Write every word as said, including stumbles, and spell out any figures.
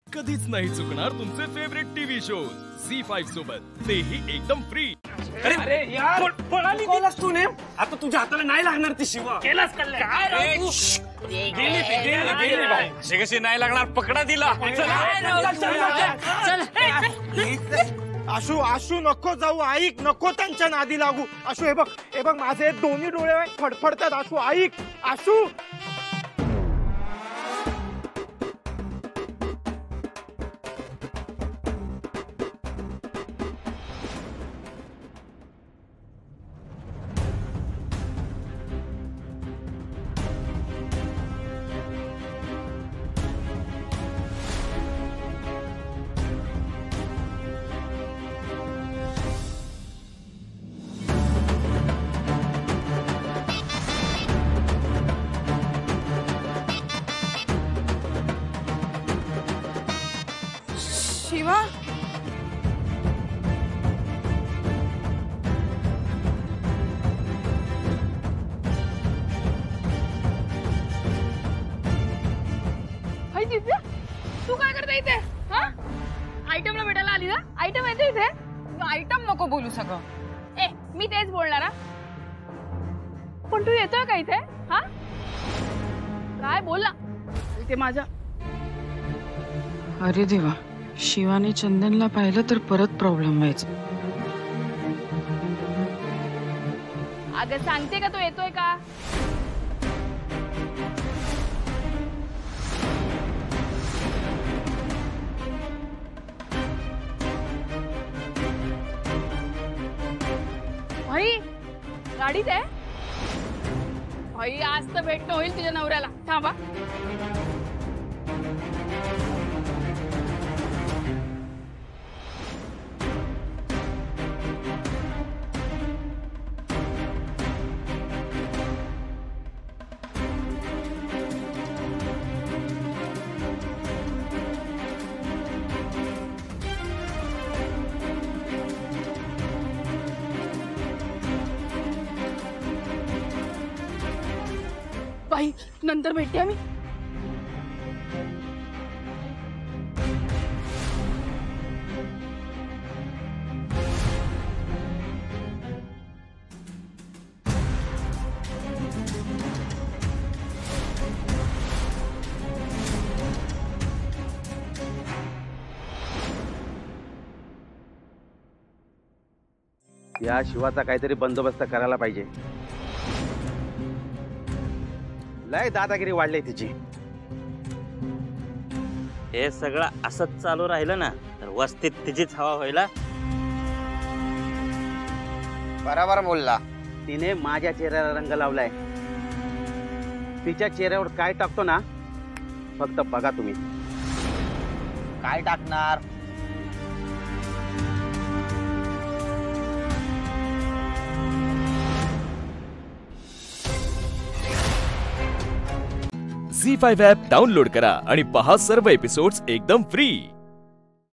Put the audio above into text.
कधीच नाही चुकणार तुमचे favourite TV shows Zee five सोबत, तेही एकदम फ्री। अरे अरे यार पळाली कोलास तू ने आता तुझ्या हाताला नाही लागणार ती शिवा केलास कल्ले काय रे तू गेली ती गेली गेली बाई अशी कशी नाही लागणार पकडा दिला चल चल आशू आशू नको जाऊ ऐक नको त्यांच्या नादी लागू आशू हे बघ हे बघ माझे दोन्ही डोळे फडफडतात आशू ऐक आशू शिवा हाय दिव्या तू काय करते इथे? हा आयटमला भेटायला आली ना? आयटम येते इथे? आयटम नको बोलू सगळं ए मी तेच बोलणार हा. पण तू येतोय का इथे? हा काय बोला इथे माझा अरे देवा शिवाने चंदनला पाहिलं तर परत प्रॉब्लेम व्हायचा अगं सांगते का तो येतोय का? भाई गाडीत आहे भाई आज तर भेटणं होईल तुझ्या नवऱ्याला थांबा बाई नंतर भेटते आम्ही या शिवाचा काहीतरी बंदोबस्त करायला पाहिजे। लय दादागिरी वाढली तिची। हे सगळं असंच चालू राहिलं ना तर वस्तीत तिचीच हवा व्हायला। बरोबर बोलला। तिने माझ्या चेहऱ्याला रंग लावलाय। तिच्या चेहऱ्यावर काय टाकतो ना फक्त बघा तुम्ही। काय टाकणार? झी फाईव्ह ॲप डाउनलोड करा आणि पहा सर्व एपिसोड्स एकदम फ्री।